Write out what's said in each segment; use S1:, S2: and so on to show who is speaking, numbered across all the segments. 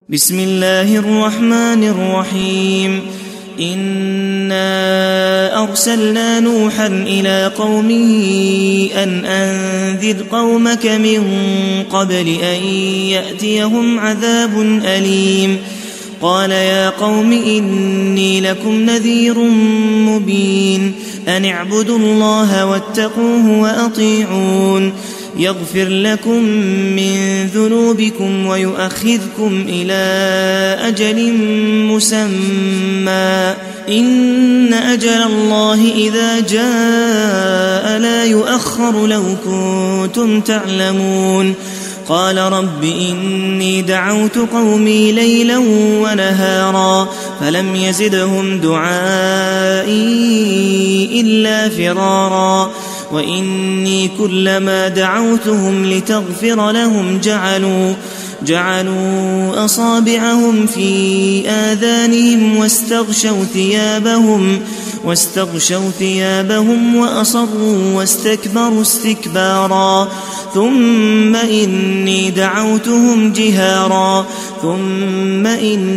S1: بسم الله الرحمن الرحيم. إنا أرسلنا نوحا إلى قومه أن أنذر قومك من قبل أن يأتيهم عذاب أليم. قال يا قوم إني لكم نذير مبين أن اعبدوا الله واتقوه وأطيعون يغفر لكم من ذنوبكم ويؤخذكم إلى أجل مسمى إن أجل الله إذا جاء لا يؤخر لو كنتم تعلمون. قال رب إني دعوت قومي ليلا ونهارا فلم يزدهم دعائي إلا فرارا وإني كلما دعوتهم لتغفر لهم جعلوا أصابعهم في آذانهم واستغشوا ثيابهم وأصروا واستكبروا استكبارا ثم إني دعوتهم جهارا ثم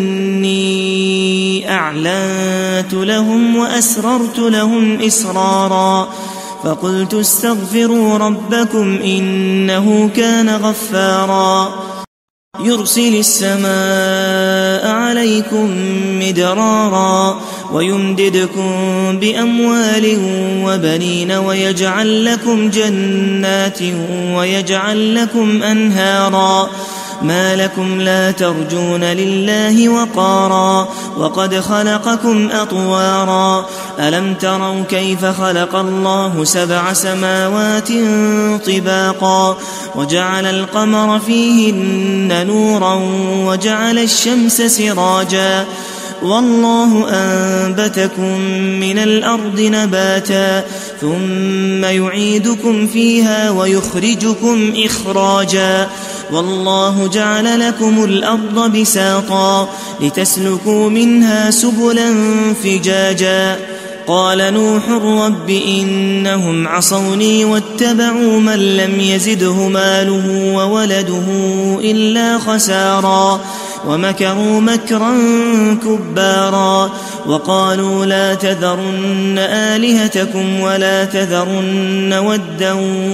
S1: إني أعلنت لهم وأسررت لهم إسرارا فقلت استغفروا ربكم إنه كان غفارا يرسل السماء عليكم مدرارا ويمددكم بأموال وبنين ويجعل لكم جنات ويجعل لكم أنهارا ما لكم لا ترجون لله وقارا وقد خلقكم أطوارا ألم تروا كيف خلق الله 7 سماوات طباقا وجعل القمر فيهن نورا وجعل الشمس سراجا والله أنبتكم من الأرض نباتا ثم يعيدكم فيها ويخرجكم إخراجا والله جعل لكم الأرض بساطا لتسلكوا منها سبلا فجاجا قال نوح رب إنهم عصوني واتبعوا من لم يزده ماله وولده إلا خسارا ومكروا مكرا كبارا وقالوا لا تذرن آلهتكم ولا تذرن ودا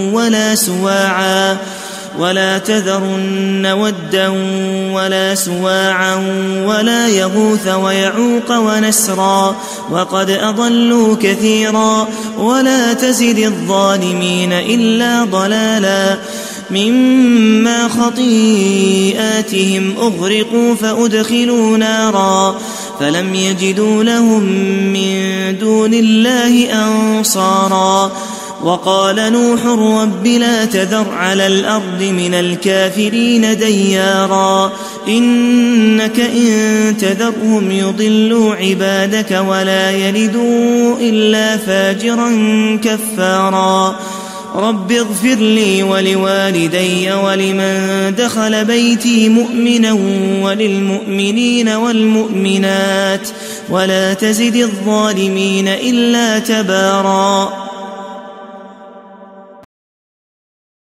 S1: ولا سواعا ولا يغوث ويعوق ونسرا وقد أضلوا كثيرا ولا تزد الظالمين إلا ضلالا مما خطيئاتهم أغرقوا فأدخلوا نارا فلم يجدوا لهم من دون الله أنصارا وقال نوح رب لا تذر على الأرض من الكافرين ديارا إنك إن تذرهم يضلوا عبادك ولا يلدوا إلا فاجرا كفارا رب اغفر لي ولوالدي ولمن دخل بيتي مؤمنا وللمؤمنين والمؤمنات ولا تزد الظالمين إلا تبارا.